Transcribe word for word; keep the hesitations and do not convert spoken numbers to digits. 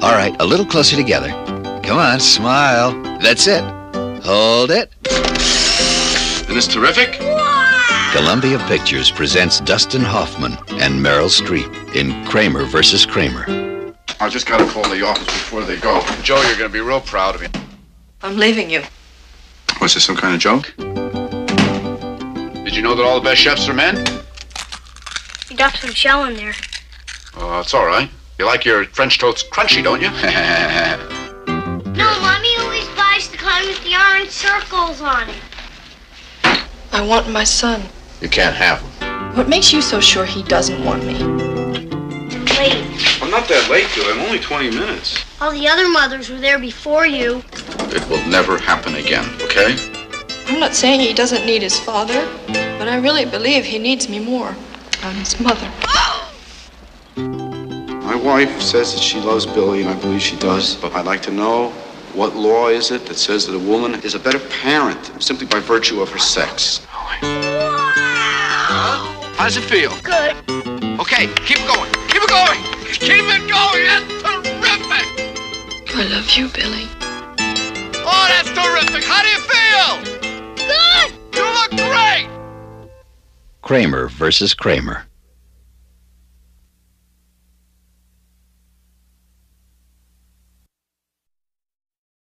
All right, a little closer together. Come on, smile. That's it. Hold it. Isn't this terrific? Columbia Pictures presents Dustin Hoffman and Meryl Streep in Kramer versus Kramer. I just gotta call the office before they go. Joe, you're gonna be real proud of me. I'm leaving you. Was this some kind of joke? Did you know that all the best chefs are men? You got some shell in there. Oh, it's all right. You like your French toast crunchy, don't you? No, Mommy always buys the kind with the orange circles on it. I want my son. You can't have him. What makes you so sure he doesn't want me? Late. I'm not that late, dude. I'm only twenty minutes. All the other mothers were there before you. It will never happen again, okay? I'm not saying he doesn't need his father, but I really believe he needs me more. I'm his mother. My wife says that she loves Billy, and I believe she does, but I'd like to know, what law is it that says that a woman is a better parent simply by virtue of her sex? How does it feel? Good. Okay, keep it going. Keep it going. Keep it going. That's terrific. I love you, Billy. Oh, that's terrific. How do you feel? Good. You look great. Kramer versus Kramer.